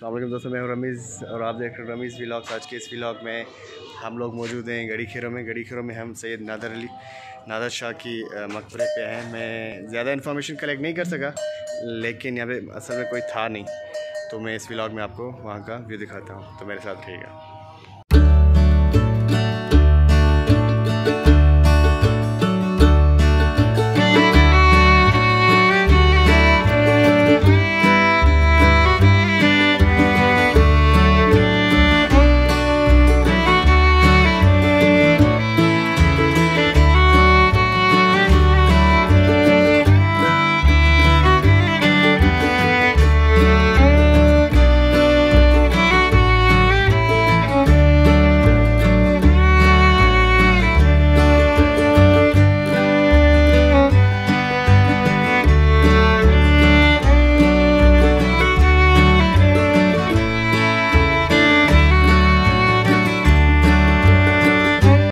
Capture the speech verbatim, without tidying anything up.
अस्सलाम दोस्तों, मैं हूं रमीज़ और आप देख रहे हैं रमीज़ व्लॉग्स। आज के इस व्लॉग में हम लोग मौजूद हैं गड़ी खीरों में। गड़ी खीरों में हम सैयद नादर अली नादर शाह की मकबरे पे हैं। मैं ज़्यादा इन्फॉर्मेशन कलेक्ट नहीं कर सका, लेकिन यहाँ पे असल में कोई था नहीं, तो मैं इस व्लॉग में आपको वहाँ का व्यू दिखाता हूँ, तो मेरे साथ रहिएगा।